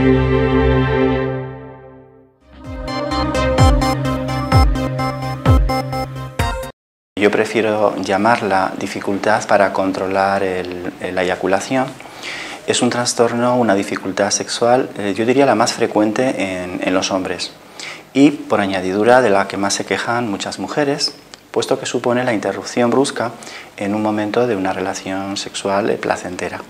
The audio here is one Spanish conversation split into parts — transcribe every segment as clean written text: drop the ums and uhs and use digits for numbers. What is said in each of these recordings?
Yo prefiero llamarla dificultad para controlar la eyaculación. Es un trastorno, una dificultad sexual, yo diría la más frecuente en los hombres y por añadidura de la que más se quejan muchas mujeres, puesto que supone la interrupción brusca en un momento de una relación sexual placentera.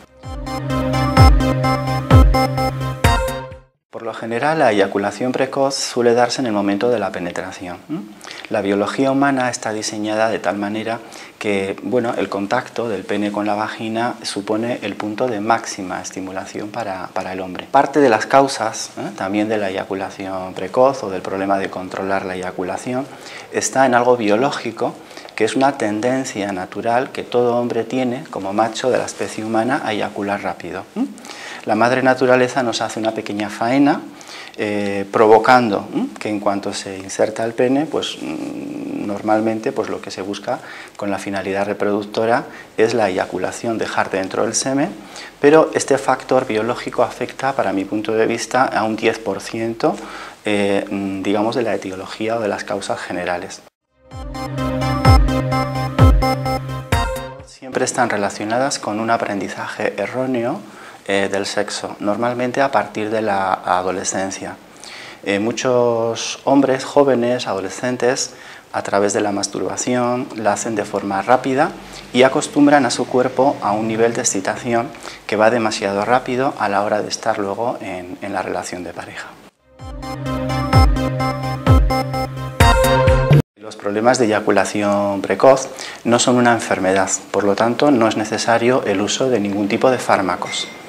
Por lo general, la eyaculación precoz suele darse en el momento de la penetración. La biología humana está diseñada de tal manera que el contacto del pene con la vagina supone el punto de máxima estimulación para el hombre. Parte de las causas también de la eyaculación precoz o del problema de controlar la eyaculación está en algo biológico, que es una tendencia natural que todo hombre tiene como macho de la especie humana a eyacular rápido. La madre naturaleza nos hace una pequeña faena provocando que en cuanto se inserta el pene, normalmente lo que se busca con la finalidad reproductora es la eyaculación, dejar dentro el semen, pero este factor biológico afecta, para mi punto de vista, a un 10% digamos de la etiología o de las causas generales. Siempre están relacionadas con un aprendizaje erróneo del sexo, normalmente a partir de la adolescencia. Muchos hombres jóvenes, adolescentes, a través de la masturbación, la hacen de forma rápida y acostumbran a su cuerpo a un nivel de excitación que va demasiado rápido a la hora de estar luego en la relación de pareja. Los problemas de eyaculación precoz no son una enfermedad, por lo tanto no es necesario el uso de ningún tipo de fármacos.